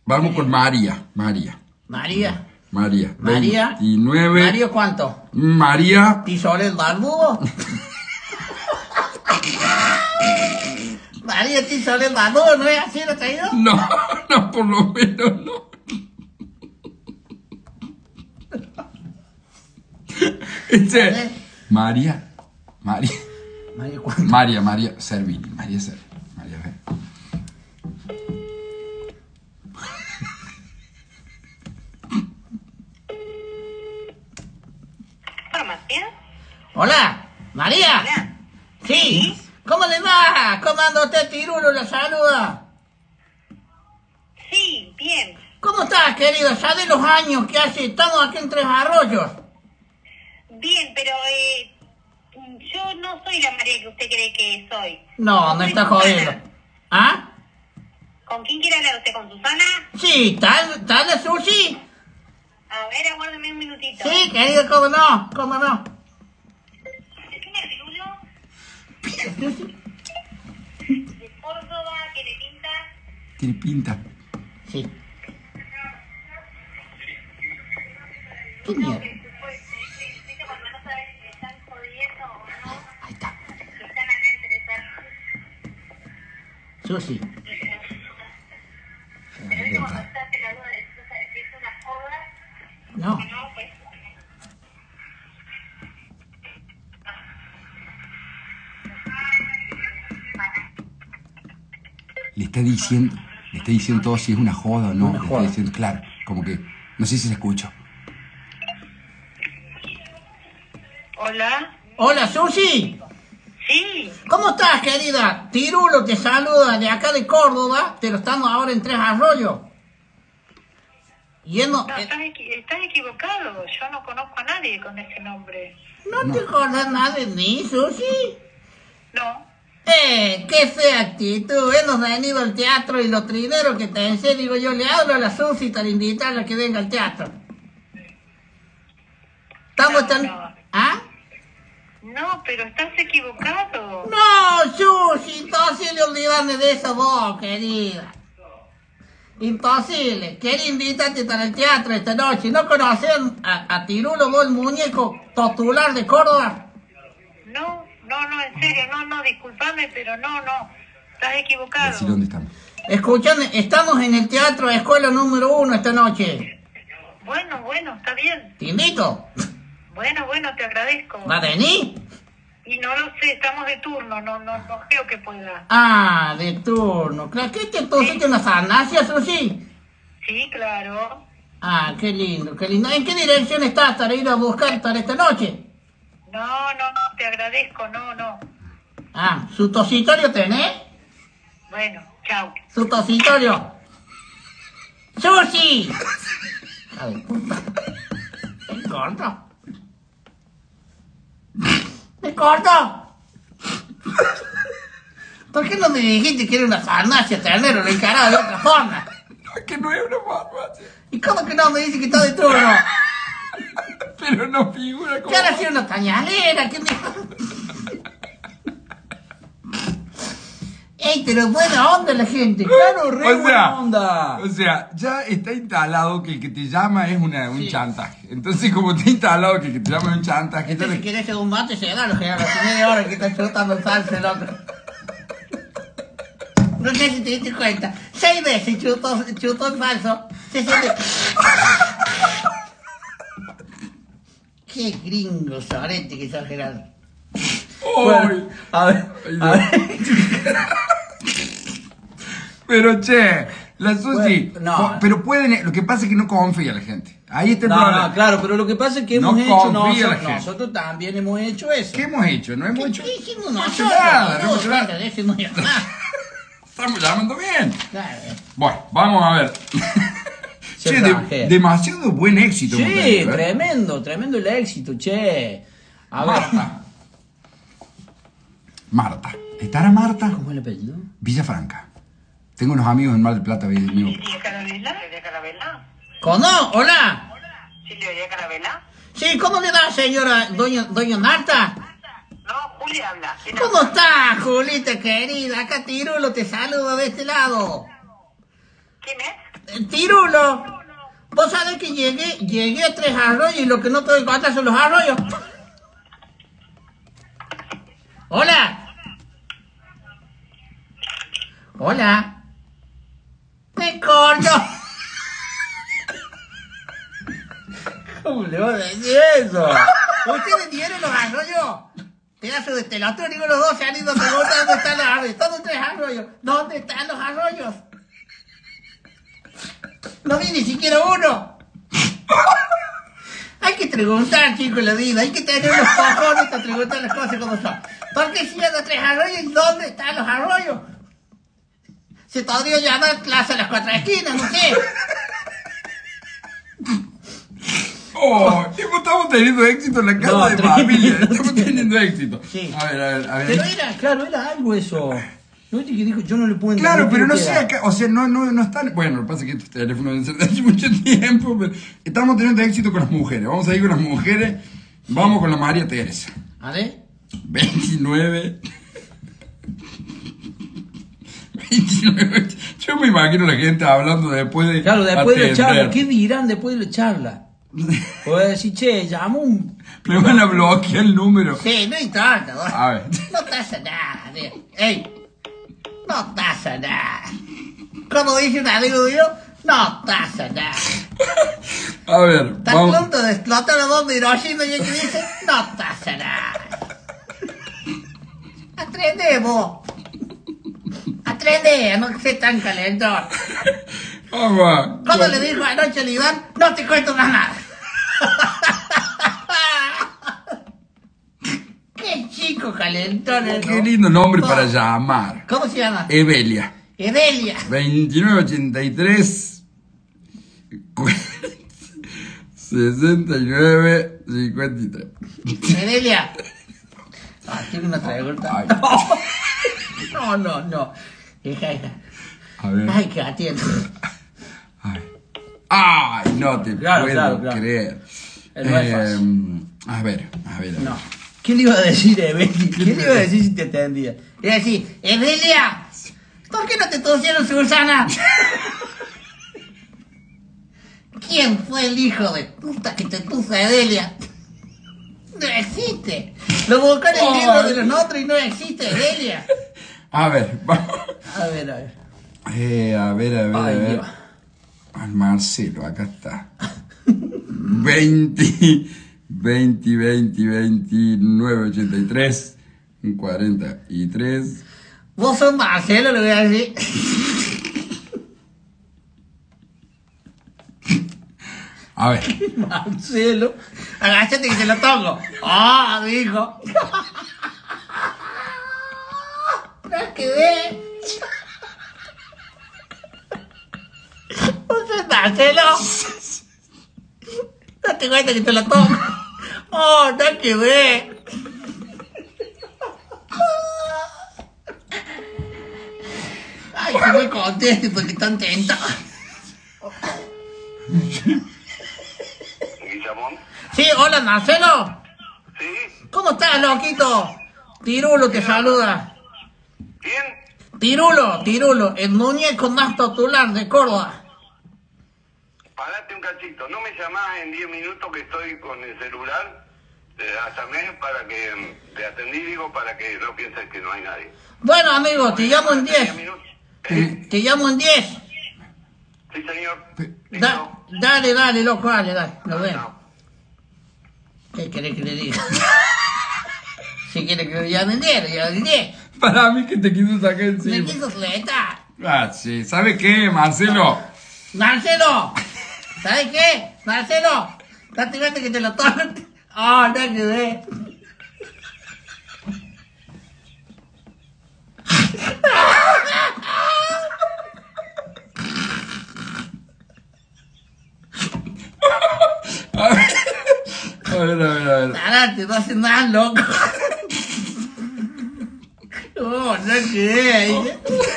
Vamos con María. María. María. María. 29. ¿María cuánto? María. ¿Tisol el barbudo? María Tisol el barbudo, ¿no es así lo traído? No, no, por lo menos no. María. ¿María cuánto? María Servini. María, a ver. ¿Farmacia? Hola, María. Hola. Sí. ¿Cómo le va? ¿Cómo anda usted, Tirulo? La saluda. Sí, bien. ¿Cómo estás, querido? Ya de los años que hace, estamos aquí en Tres Arroyos. Bien, pero yo no soy la María que usted cree que soy. No, me está jodiendo. ¿Ah? ¿Con quién quiere hablar usted? ¿Con Susana? Sí, ¿tal la sushi? A ver, aguárdame un minutito. Sí, querido, ¿cómo no? ¿Cómo no? ¿Quién es Pirulo? ¿De Córdoba? ¿Qué le pinta? Tiene pinta. Sí. ¿Qué mierda? ¿Viste cuando no sabes si le están jodiendo o no? Ahí está. Si están acá interesados. Sushi. Pero viste cuando estás en la duda de si es una joda No. o no, pues... Le está diciendo todo si es una joda o no. Una Le joda. está diciendo, claro, como que, no sé si se escucha. Hola. Hola, Sushi. Sí. ¿Cómo estás, querida? Tirulo te saluda de acá de Córdoba, pero estamos ahora en Tres Arroyos. Yendo... No, estás equivocado. Yo no conozco a nadie con ese nombre. ¿No te acordás nada de mí, Sushi? No. Qué fea actitud. Hemos venido al teatro y los trineros que te enseño, digo yo, le hablo a la Susi para invitarla a que venga al teatro. Estamos No, tan... no. ¿Ah? No, pero estás equivocado. No, Sushi, imposible olvidarme de esa voz, querida. Imposible. Quería invitarte para el teatro esta noche. ¿No conocen a Tirulo, vos, el muñeco titular de Córdoba? No, en serio, no, discúlpame, pero no, estás equivocado. Decí dónde estamos. Escuchan, estamos en el teatro Escuela número 1 esta noche. Bueno, está bien. Te invito. Bueno, te agradezco. ¿Va a venir? Y no lo sé, estamos de turno, no creo que pueda. Ah, de turno. Claro, ¿qué te pusiste una farmacia, Susi? Sí, claro. Ah, qué lindo, qué lindo. ¿En qué dirección estás para ir a buscar para esta noche? No, te agradezco, no. Ah, ¿su tositorio tenés? Bueno, chao. ¿Su tositorio? ¡Susi! A ver, puta. ¿Me corto? ¿Me corto? ¿Por qué no me dijiste que era una farmacia, ternero? Lo encaraba de otra forma. No, es que no es una farmacia. ¿Y cómo que no me dice que está de turno? Pero no figura como... ¿Qué ahora sí una pañalera? ¿Qué me... ¡Ey, pero buena onda la gente! ¡Claro, re buena onda! O sea, ya está instalado que el que te llama es un Sí. chantaje. Entonces, como está instalado que el que te llama es un chantaje... Este si querés hacer un mate, se da lo que haga. Hace media hora que está chutando el salsa el otro. No sé si te diste cuenta. 6 veces chutó el falso. Se siente... ¡Qué gringo sorete que sos, Gerardo! ¡Uy! A ver. Pero che, la Susi... Bueno, no. Pero pueden... Lo que pasa es que no confía la gente. Ahí está el problema. No, claro, pero lo que pasa es que No hemos hecho confía la nosotros, gente. nosotros también hemos hecho eso. ¿Qué hemos hecho? ¿No hemos hecho? ¿Qué hicimos No hemos hecho nosotros? nada, no hemos hecho No, nada. decimos ya nada. Estamos llamando bien. Claro. Bueno, vamos a ver. Se Che, extranjero. demasiado buen éxito. hemos Sí, tenido, ¿eh? tremendo el éxito, che. A ver. Marta. ¿Estará Marta? ¿Cómo es el apellido? Villafranca. Tengo unos amigos en Mar del Plata. ¿Silvia Carabela? ¿Silvia Carabela? ¿Cono? Hola. ¿Silvia Carabela? Sí, ¿cómo le da, señora doña Marta? No, Julia habla. ¿Cómo está, Julita querida? Acá Tirulo te saluda de este lado. ¿Quién es? Tirulo, vos sabés que llegué a 3 Arroyos y lo que no te doy cuenta son los arroyos. Hola. Hola. Me corto. ¿Cómo le vas a decir eso? ¿Ustedes tienen los arroyos? Pedazo de telotro, digo, los dos se han ido a preguntar dónde están los arroyos. Todos 3 arroyos. ¿Dónde están los arroyos? No vi ni siquiera uno. Hay que preguntar, chicos, en la vida. Hay que tener unos cojones para preguntar las cosas como son. ¿Por qué siguen los 3 arroyos y dónde están los arroyos? Se podría llamar Plaza de las 4 esquinas, no sé. Oh, estamos teniendo éxito en la casa de familia. Estamos teniendo éxito. Sí. A ver. Pero era algo eso. ¿No viste que dijo, yo no le puedo entender? Claro, pero no sé acá, o sea, no están. Bueno, lo que pasa es que estos teléfonos deben ser de hace mucho tiempo, pero estamos teniendo éxito con las mujeres. Vamos a ir con las mujeres. Vamos con la María Teresa. A ver. 29. Yo me imagino la gente hablando después de. Claro, después de la charla. ¿Qué dirán después de la charla? Puedo decir, che, llamo un. Me van a bloquear el número. Sí, no importa. A ver. No pasa nada. Ey, no pasa nada. Como dice un amigo mío, no pasa nada. A ver, Está a punto de explotar la bomba de Hiroshima y el que dice, no pasa nada. Aprendemos. Aprende a no ser tan calentón. Vamos. ¿Cómo le dijo anoche al Iván? No te cuento más nada. Qué chico calentón, ¿no? Qué lindo nombre para llamar. ¿Cómo se llama? Evelia. Evelia. 2983 6953. Evelia. Tiene una pregunta. No. Hija. A ver. Ay, que atiende. Ay, no te puedo creer. No es fácil. A ver. No. ¿Qué le iba a decir a Evelia? ¿Qué le iba a decir si te atendía? Le iba a decir, Evelia, ¿por qué no te pusieron Susana? ¿Quién fue el hijo de puta que te puso a Evelia? No existe. Lo buscó en el libro de los nombres y no existe Evelia. A ver, vamos. A ver. A ver. Dios. Al Marcelo, acá está. 29 83 43. Vos sos Marcelo, le voy a decir. A ver. Marcelo, agáchate que te lo toco. Dijo. No quedé. ¿Vos sos Marcelo? Date cuenta que te lo toco. No quedé. Ay, que me conteste porque están tentados. Guillamón. Sí, hola, Marcelo. Sí. ¿Cómo estás, loquito? Tirulo te saluda. ¿Quién? Tirulo, el muñeco más popular de Córdoba. Parate un cachito. ¿No me llamás en 10 minutos que estoy con el celular? Llamé para que te atendí, digo, para que no pienses que no hay nadie. Bueno, amigo, te llamo en 10. Te llamo en 10. Sí, señor. Dale, loco, dale. Nos vemos. ¿Qué querés que le diga? Si quiere que le llame en 10, le llamo en 10. Para mí que te quiso sacar Me encima. quiso fletar. Sí. ¿Sabe qué, Marcelo? Marcelo, ¿sabes qué? Marcelo, date cuenta que te lo tocan. No quedé. A ver. Tarate, no haces nada, loco. No quedé.